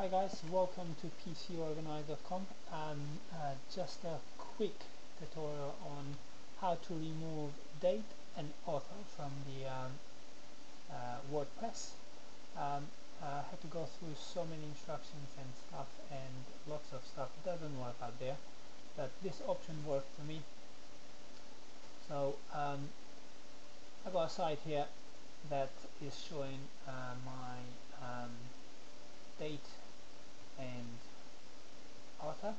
Hi guys, welcome to PCorganize.com. Just a quick tutorial on how to remove date and author from the WordPress. I had to go through so many instructions and stuff, and lots of stuff doesn't work out there, but this option worked for me. So I got a site here that is showing my date and author,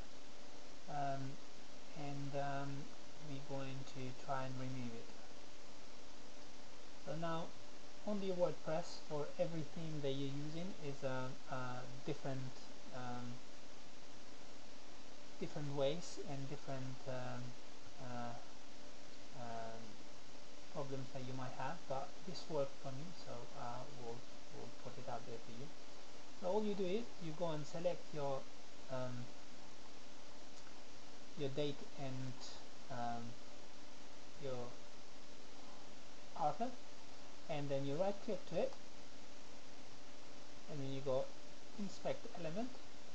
and we're going to try and remove it. So now on the WordPress, for every theme that you're using is a different ways and different problems that you might have, but this worked for me, so we'll put it out there for you. So all you do is you go and select your date and your author, and then you right click to it, and then you go inspect element,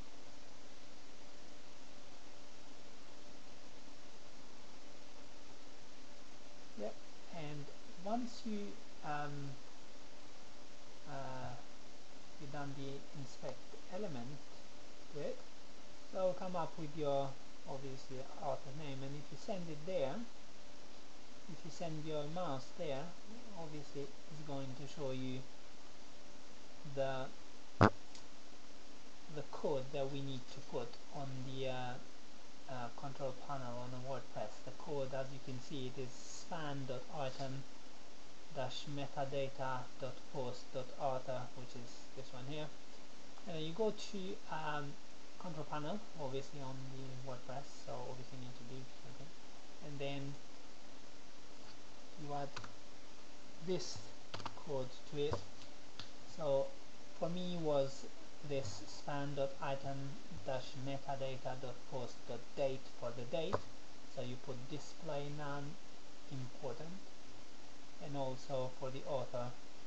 yep. And once you you've done the inspect element to it, so will come up with your obviously author name, and if you send it there, if you send your mouse there, obviously it's going to show you the code that we need to put on the control panel on the WordPress. The code, as you can see, it is span.item metadata.post.author, which is this one here. And you go to control panel, obviously on the WordPress, so obviously you need to do something, and then you add this code to it. So for me was this span.item-metadata.post.date for the date, so you put display none important, and also for the author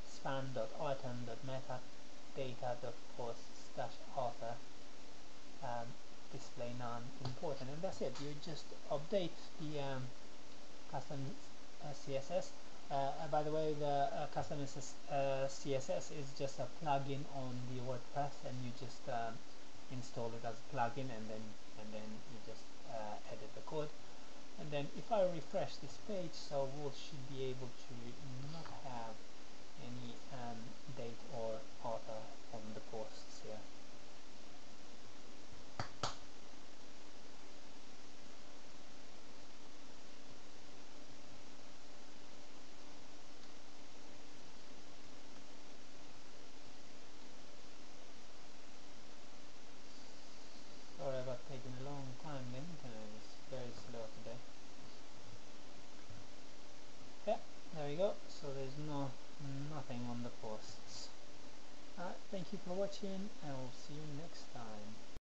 span.item.metadata.post/author display none important, and that's it. You just update the custom CSS. By the way, the custom CSS is just a plugin on the WordPress, and you just install it as a plugin, and then you just edit the code. And then if I refresh this page, so we should be able to not have any date or author on the posts here. Sorry about taking a long time, the internet is very slow today. Yeah, there we go. So there's nothing on the posts. Thank you for watching, and we'll see you next time.